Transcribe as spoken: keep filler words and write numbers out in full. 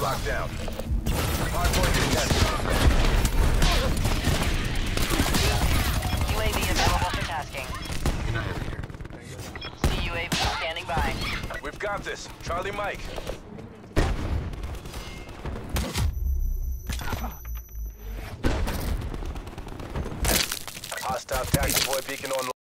locked down. Hardpoint contested. U A V available for tasking. You're not over here. C U A V standing by. We've got this. Charlie Mike. Hostile tactical boy beacon on.